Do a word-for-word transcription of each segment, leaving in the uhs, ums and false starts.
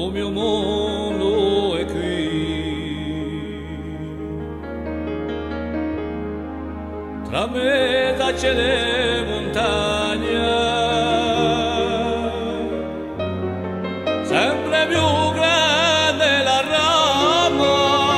mio mondo è qui, tra mezzo e montagna, sempre più grande la rama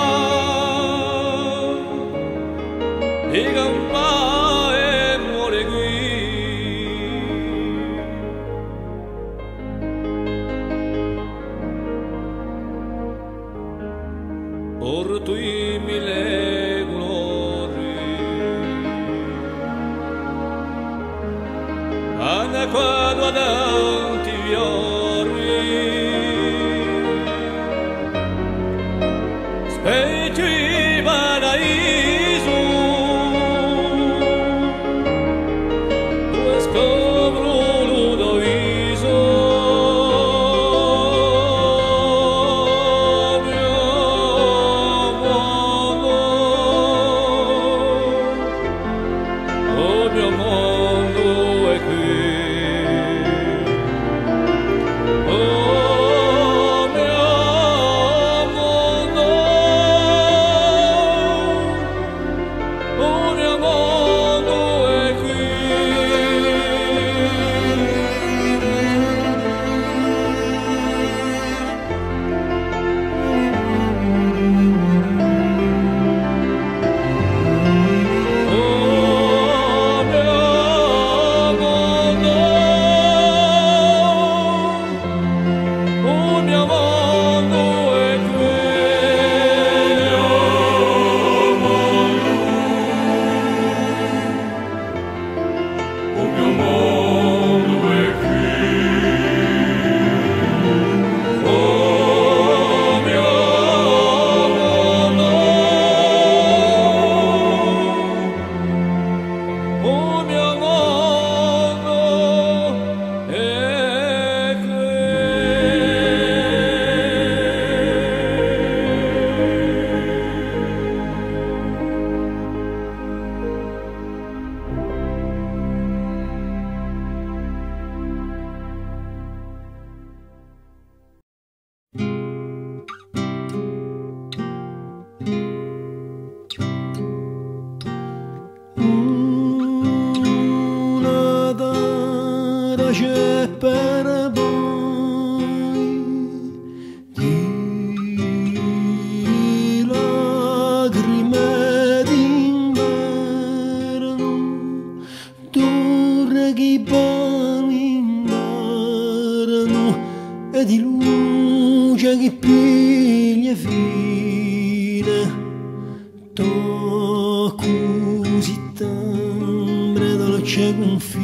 di gamba e muore qui. Or tu i mille colori, anna quando adanti fiori, specchio i paraiso, dove scopro l'udoviso. C'è per voi di lacrime d'inverno, torre che palminano e di luce che piglia fine, to così tendre dolce confine.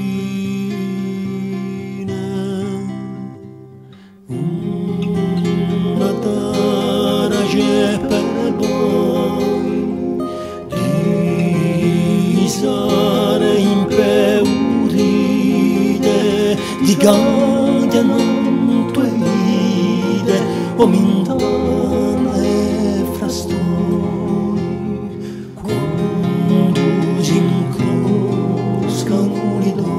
C'è per voi di sare impeurite, di canti non tue vite, o mintane frastoni, quando si incroscano i doni.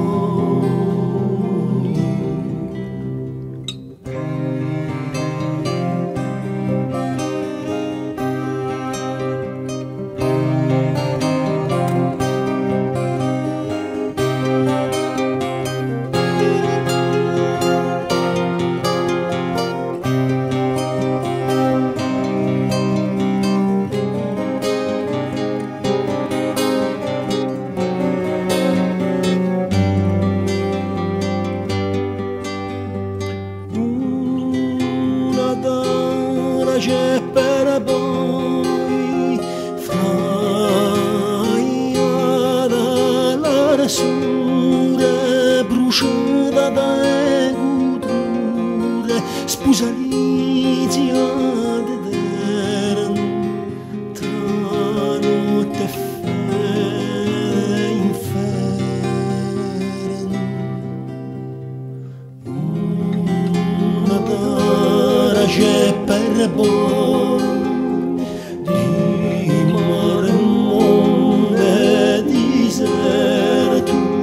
C'è per voi fraia dalla rasura bruciata da culture, sposalizia d'eterno tra notte e fede inferno. Una tara c'è per voi di mare e mondo deserto,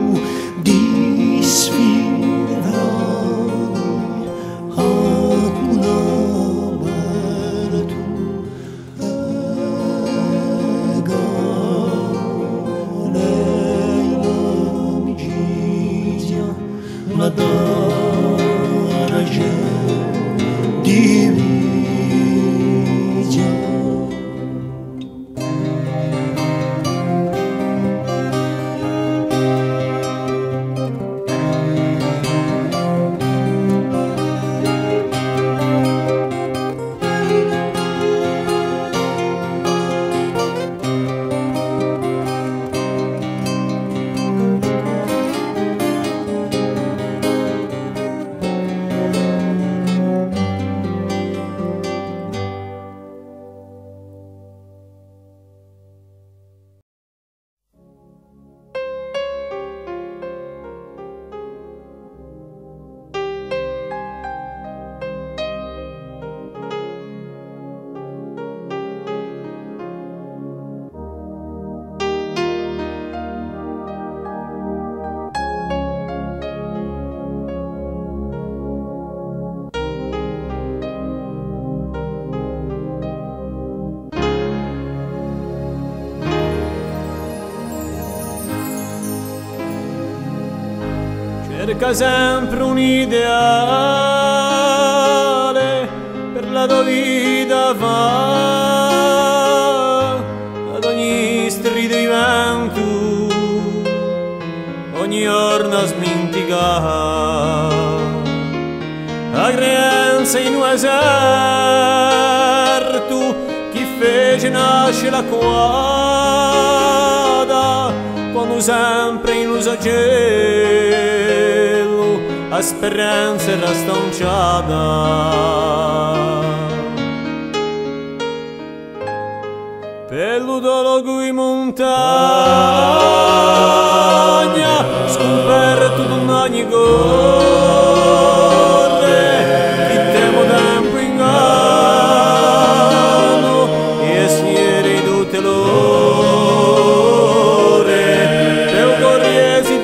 cerca sempre un ideale per la tua vita fa ad ogni strido di vento ogni giorno smintica la creanza in un eserto chi fece nascere la quadra quando sempre in un cielo la speranza era stonciata per l'udologo in montagna scoperto di ogni corre chi temo tempo inganno e siere di tutte l'ore per corriesi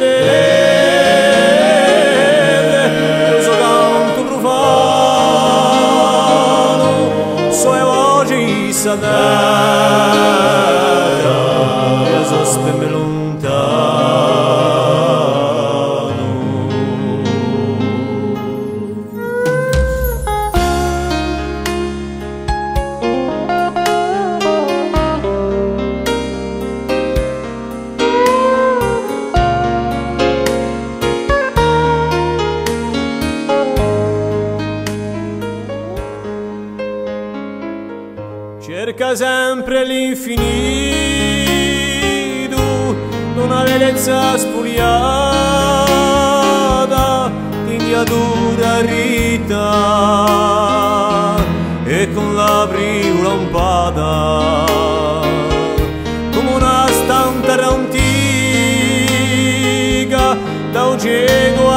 delle io so canto profano so e voci sadara io so spemme lontano. Cerca sempre l'infinito d'una bellezza spugliata d'indiatura rita e con la briola lampata come una stantera antica da un cieco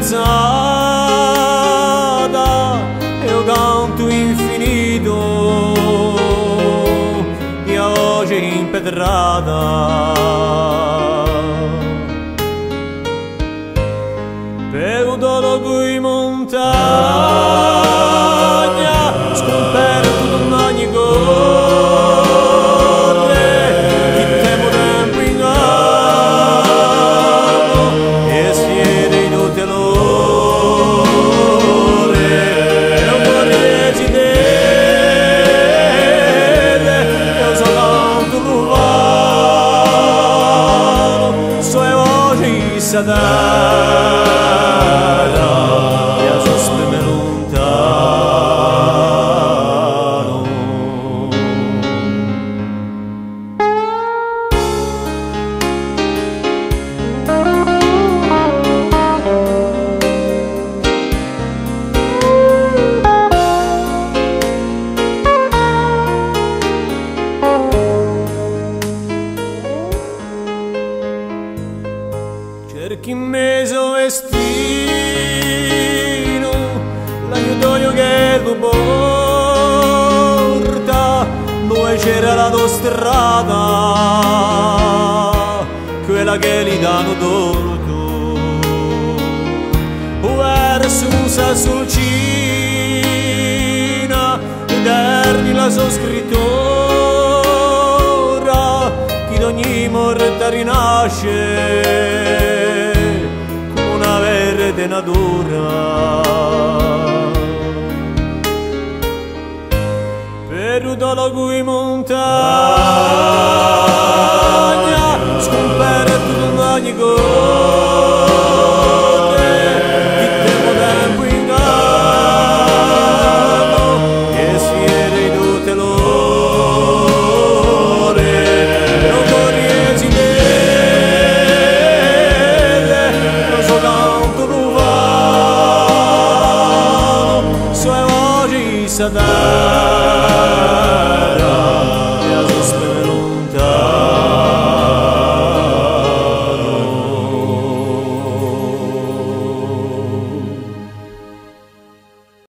allezzata e un canto infinito impedrata per un dologo in montagna scoperto di ogni corre chi temo tempo inganno e siede in tutte l'ore e un corriesi delle io so canto sadara io so spemme lontano. Cerchi in mezzo destino l'aiutoio che lo porta dove c'era la tua strada quella che gli danno torto verso un sassolcina eterni la sua scrittura chi d'ogni morta rinasce una verde natura per un dologo in montagna